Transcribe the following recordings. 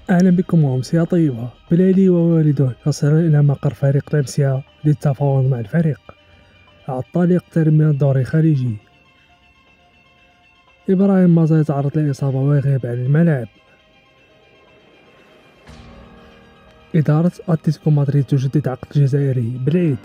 أهلا بكم وأمسية طيبة. بلالي ووالده يصلان إلى مقر فريق الأمسية للتفاوض مع الفريق. عطال يقترب من الدوري الخليجي. إبراهيم مازال يتعرض لإصابة ويغيب عن الملعب. إدارة أتلتيكو مدريد تجدد عقد الجزائري بالعيد.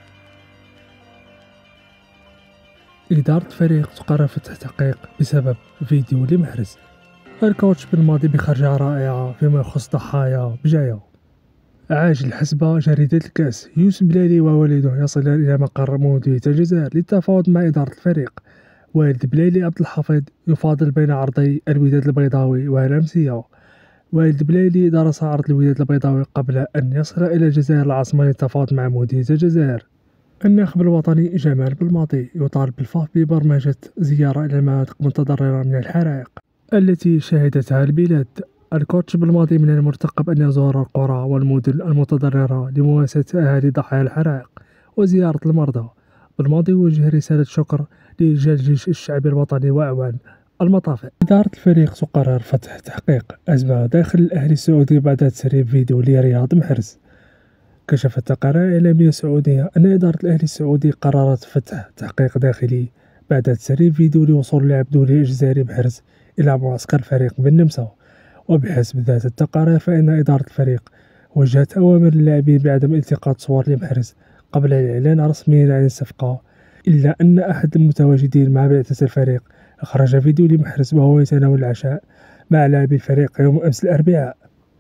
إدارة الفريق تقرر فتح تحقيق بسبب فيديو لمحرز. الكوتش بالماضي بخرجة رائعة فيما يخص ضحايا بجاية. عاجل حسب جريدة الكأس، يوسف بلالي ووالده يصلان إلى مقر مديرية الجزائر للتفاوض مع إدارة الفريق. والد بلالي عبد الحفيظ يفاضل بين عرضي الوداد البيضاوي والأمسية. والد بلالي درس عرض الوداد البيضاوي قبل أن يصل إلى الجزائر العاصمة للتفاوض مع مديرية الجزائر. الناخب الوطني جمال بالماضي يطالب بالفحص ببرمجة زيارة إلى المناطق المتضررة من الحرائق التي شهدتها البلاد. الكوتش بالماضي من المرتقب أن يزور القرى والمدن المتضررة لمواساة أهالي ضحايا الحرائق وزيارة المرضى. بالماضي وجه رسالة شكر لرجال الجيش الشعبي الوطني وأعوان المطافئ. إدارة الفريق تقرر فتح تحقيق أزمة داخل الأهلي السعودي بعد تسريب فيديو لرياض محرز. كشفت تقارير إعلامية سعودية أن إدارة الأهلي السعودي قررت فتح تحقيق داخلي بعد تسريب فيديو لوصول اللاعب الدولي الجزائري محرز إلى معسكر الفريق بالنمسا. وبحسب ذات التقارير فإن إدارة الفريق وجهت أوامر للاعبين بعدم التقاط صور لمحرز قبل الإعلان رسميا عن الصفقة، إلا أن أحد المتواجدين مع بعثة الفريق أخرج فيديو لمحرز وهو يتناول العشاء مع لاعبي الفريق يوم أمس الأربعاء.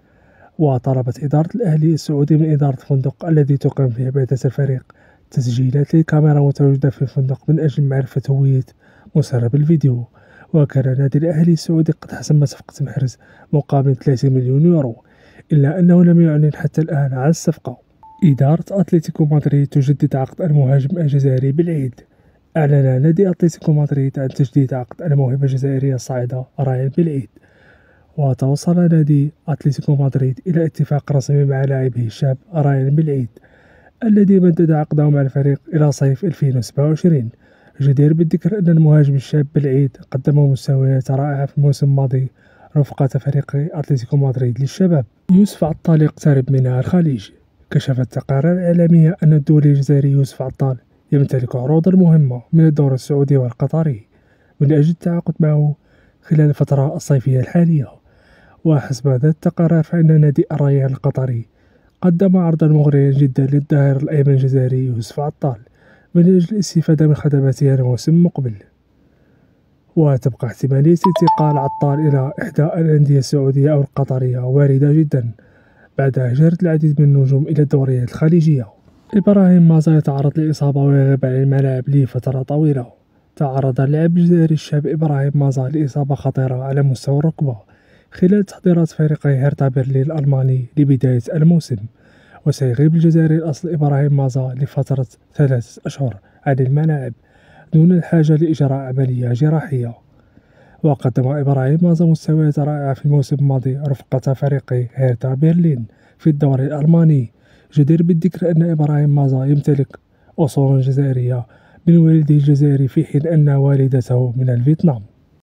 وطلبت إدارة الأهلي السعودي من إدارة الفندق الذي تقيم فيه بعثة الفريق تسجيلات لكاميرا متواجدة في الفندق من أجل معرفة هوية مسرب الفيديو. وكان نادي الأهلي السعودي قد حسم صفقة محرز مقابل 30 مليون يورو، إلا أنه لم يعلن حتى الآن عن الصفقة. إدارة أتلتيكو مدريد تجدد عقد المهاجم الجزائري بالعيد. أعلن نادي أتلتيكو مدريد عن تجديد عقد الموهبة الجزائرية الصاعدة راين بالعيد. وتوصل نادي أتلتيكو مدريد إلى اتفاق رسمي مع لاعبه الشاب راين بالعيد الذي مدد عقده مع الفريق إلى صيف 2027. جدير بالذكر أن المهاجم الشاب بالعيد قدم مستويات رائعة في الموسم الماضي رفقة فريق أتلتيكو مدريد للشباب. يوسف عطال يقترب منها الخليج. كشفت تقارير إعلامية أن الدولي الجزائري يوسف عطال يمتلك عروضا مهمة من الدوري السعودي والقطري من أجل التعاقد معه خلال الفترة الصيفية الحالية. وحسب ذات التقارير فإن نادي الريان القطري قدم عرضا مغريا جدا للظهير الأيمن الجزائري يوسف عطال من أجل الاستفادة من خدماته الموسم المقبل. وتبقى احتمالية انتقال عطال إلى إحدى الأندية السعودية أو القطرية واردة جدا بعد هجرة العديد من النجوم إلى الدوريات الخليجية. إبراهيم مازال يتعرض لإصابة ويغيب عن الملاعب لفترة طويلة. تعرض اللاعب الجزائري الشاب إبراهيم مازال لإصابة خطيرة على مستوى الركبة خلال تحضيرات فريق هيرتا برلين الألماني لبداية الموسم. وسيغيب الجزائري الأصل إبراهيم مازال لفترة 3 أشهر عن الملاعب دون الحاجة لإجراء عملية جراحية. وقدم إبراهيم مازال مستويات رائعة في الموسم الماضي رفقة فريق هيرتا برلين في الدوري الألماني. جدير بالذكر أن إبراهيم مازال يمتلك أصول جزائرية من والده الجزائري في حين أن والدته من الفيتنام.